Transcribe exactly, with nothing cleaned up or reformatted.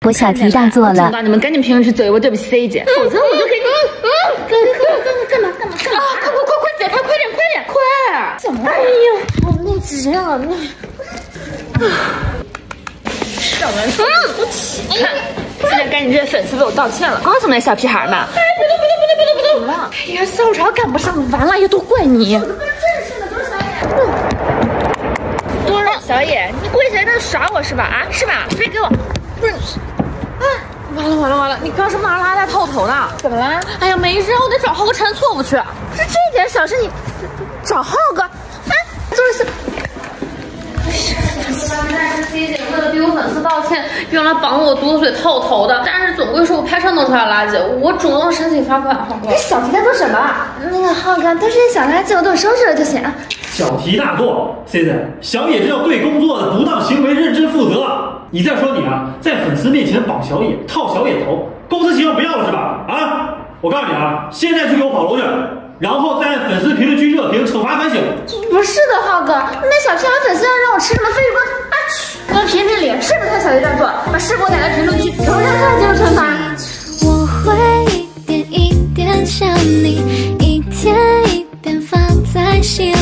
我小题大做了。 你们赶紧评论区嘴我对不起 C 姐，否则我就给你。嗯嗯，干嘛干嘛干嘛干嘛？啊，快快快快姐，快快点快点快！怎么了？哎呀，好内急啊！那。小文，嗯，看，现在赶紧这些粉丝为我道歉了。刚怎么那小屁孩们？哎，别动别动别动别动别动！怎么了？哎呀，下午茶赶不上，完了也都怪你。我都干正事呢，周小野。多少？小野，你跪下来在耍我是吧？啊，是吧？别给我。不是，啊，完了完了完了！你刚是骂拉带套头的，怎么了？哎呀，没事，我得找浩哥缠错不去。不是这点小事你找浩哥？哎，就是。但是 C 姐为了逼我粉丝道歉，用来绑我毒嘴套头的，但是总归是我拍摄弄出来垃圾，我主动申请罚款，浩哥。这小题大做什么？那个浩哥，都是小垃圾，我都收拾了就行。 小题大做 ，C 姐，小野是要对工作的不当行为认真负责。你再说你啊，在粉丝面前绑小野，套小野头，公司形象不要了是吧？啊，我告诉你啊，现在去给我跑楼去。然后再按粉丝评论区热评惩罚反省。不是的，浩哥，那小屁孩粉丝要让我吃什么鲱鱼羹啊？给我评评理，是不是他小题大做？把事给我打在评论区，然后让他接受惩罚。 我会一点一点想你，一天一点放在心